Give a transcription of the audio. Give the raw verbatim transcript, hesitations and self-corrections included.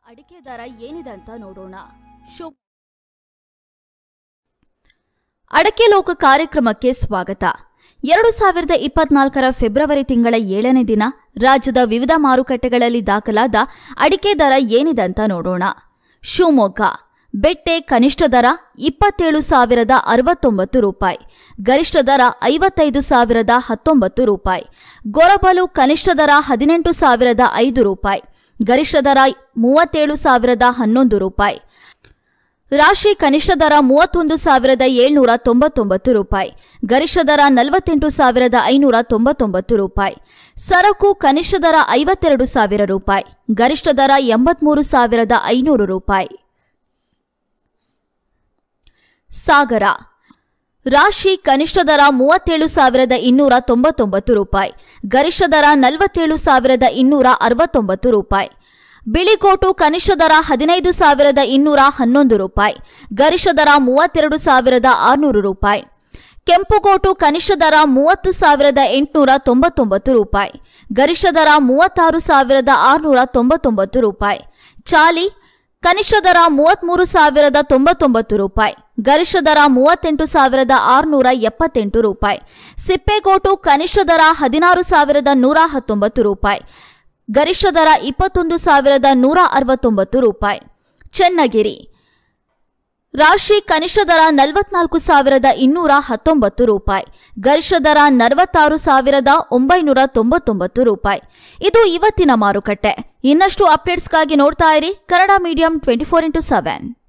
ಅಡಿಕೆ ದರ ಏನಿದೆ ಅಂತ ನೋಡೋಣ. ಶೋ ಅಡಕೆ ಲೋಕ ಕಾರ್ಯಕ್ರಮಕ್ಕೆ ಸ್ವಾಗತ. ಎರಡು ಸಾವಿರದ ಇಪ್ಪತ್ನಾಲ್ಕರ ಫೆಬ್ರವರಿ ತಿಂಗಳ ಏಳನೇ ದಿನ ರಾಜ್ಯದ ವಿವಿಧ ಮಾರುಕಟ್ಟೆಗಳಲ್ಲಿ ದಾಖಲಾದ ಅಡಿಕೆ ದರ ಏನಿದೆ ಅಂತ ನೋಡೋಣ. ಶಿವಮೊಗ್ಗ ಬೆಟ್ಟೆ ಕನಿಷ್ಠ ದರ ಇಪ್ಪತ್ತೇಳು ಸಾವಿರದ ಅರವತ್ತೊಂಬತ್ತು ರೂಪಾಯಿ, ಗರಿಷ್ಠ ದರ ಐವತ್ತೈದು ಸಾವಿರದ ಹತ್ತೊಂಬತ್ತು ರೂಪಾಯಿ. ಗೊರಬಲು ಕನಿಷ್ಠ ದರ ಹದಿನೆಂಟು ಸಾವಿರದ ಐದು ರೂಪಾಯಿ, ಗರಿಷ್ಠ ದರ ಮೂವತ್ತೇಳು ಸಾವಿರದ ಹನ್ನೊಂದು ರೂಪಾಯಿ. ರಾಶಿ ಕನಿಷ್ಠ ದರ ಮೂವತ್ತೊಂದು ಸಾವಿರದ ಏಳ್ನೂರ ತೊಂಬತ್ತೊಂಬತ್ತು ರೂಪಾಯಿ, ಗರಿಷ್ಠ ದರ ನಲವತ್ತೆಂಟು ಸಾವಿರದ ಐನೂರ ತೊಂಬತ್ತೊಂಬತ್ತು ರೂಪಾಯಿ. ಸರಕು ಕನಿಷ್ಠ ದರ ಐವತ್ತೆರಡು ಸಾವಿರ ರೂಪಾಯಿ, ಗರಿಷ್ಠ ದರ ಎಂಬತ್ಮೂರು ಸಾವಿರದ ಐನೂರು ರೂಪಾಯಿ. ಸಾಗರ ರಾಶಿ ಕನಿಷ್ಠ ದರ ಮೂವತ್ತೇಳು ಸಾವಿರದ ಇನ್ನೂರ ತೊಂಬತ್ತೊಂಬತ್ತು ರೂಪಾಯಿ, ಗರಿಷ್ಠ ದರ ನಲವತ್ತೇಳು ಸಾವಿರದ ಇನ್ನೂರ ಅರವತ್ತೊಂಬತ್ತು ರೂಪಾಯಿ. ಬಿಳಿಗೋಟು ಕನಿಷ್ಠ ದರ ಹದಿನೈದು ಸಾವಿರದ ಇನ್ನೂರ ಹನ್ನೊಂದು ರೂಪಾಯಿ, ಗರಿಷ್ಠ ದರ ಮೂವತ್ತೆರಡು ಸಾವಿರದ ಆರುನೂರು ರೂಪಾಯಿ. ಕೆಂಪುಗೋಟು ಕನಿಷ್ಠ ದರ ಮೂವತ್ತು ಸಾವಿರದ ಎಂಟುನೂರ ತೊಂಬತ್ತೊಂಬತ್ತು ರೂಪಾಯಿ, ಗರಿಷ್ಠ ದರ ಮೂವತ್ತಾರು ಸಾವಿರದ ಆರುನೂರ ತೊಂಬತ್ತೊಂಬತ್ತು ರೂಪಾಯಿ. ಚಾಲಿ ಕನಿಷ್ಠ ದರ ಮೂವತ್ಮೂರು ಸಾವಿರದ ತೊಂಬತ್ತೊಂಬತ್ತು ರೂಪಾಯಿ, ಗರಿಷ್ಠ ದರ ಮೂವತ್ತೆಂಟು ಸಾವಿರದ ಆರುನೂರ ಎಪ್ಪತ್ತೆಂಟು ರೂಪಾಯಿ. ಸಿಪ್ಪೆಗೋಟು ಕನಿಷ್ಠ ದರ ಹದಿನಾರು ಸಾವಿರದ ನೂರ ಹತ್ತೊಂಬತ್ತು ರೂಪಾಯಿ, ಗರಿಷ್ಠ ದರ ಇಪ್ಪತ್ತೊಂದು ಸಾವಿರದ ನೂರ ಅರವತ್ತೊಂಬತ್ತು ರೂಪಾಯಿ. ಚನ್ನಗಿರಿ ರಾಶಿ ಕನಿಷ್ಠ ದರ ನಲವತ್ನಾಲ್ಕು ಸಾವಿರದ ಇನ್ನೂರ ಹತ್ತೊಂಬತ್ತು ರೂಪಾಯಿ, ಗರಿಷ್ಠ ದರ ನಲವತ್ತಾರು ಸಾವಿರದ ಒಂಬೈನೂರ ತೊಂಬತ್ತೊಂಬತ್ತು ರೂಪಾಯಿ. ಇದು ಇವತ್ತಿನ ಮಾರುಕಟ್ಟೆ. ಇನ್ನಷ್ಟು ಅಪ್ಡೇಟ್ಸ್ಗಾಗಿ ನೋಡ್ತಾ ಇರಿ Kannada medium twenty four into seven.